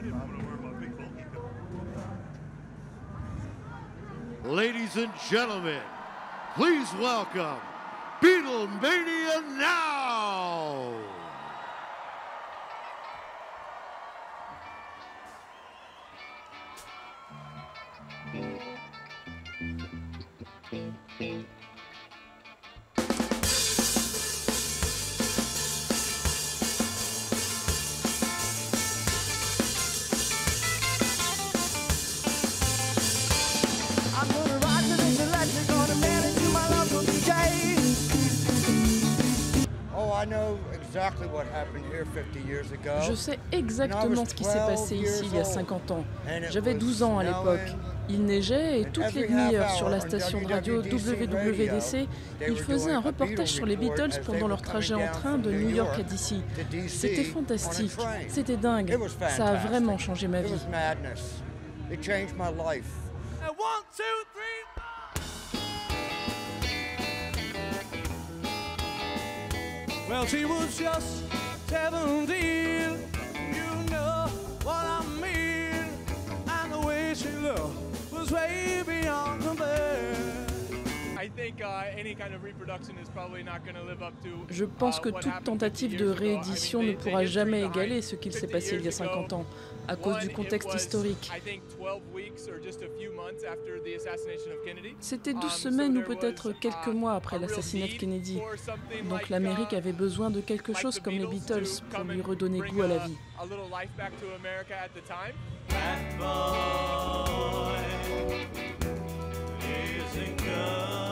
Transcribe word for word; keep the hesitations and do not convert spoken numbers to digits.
Ladies and gentlemen, please welcome Beatlemania Now! Je sais exactement ce qui s'est passé ici il y a cinquante ans. J'avais douze ans à l'époque. Il neigeait et toutes les demi-heures sur la station de radio W W D C, ils faisaient un reportage sur les Beatles pendant leur trajet en train de New York à D C. C'était fantastique, c'était dingue, ça a vraiment changé ma vie. Well, she was just seventeen, you know what I mean, and the way she looked was way beyond compare. Je pense que toute tentative de réédition ne pourra jamais égaler ce qu'il s'est passé il y a cinquante ans, à cause du contexte historique. C'était douze semaines ou peut-être quelques mois après l'assassinat de Kennedy. Donc l'Amérique avait besoin de quelque chose comme les Beatles pour lui redonner goût à la vie. That boy isn't good.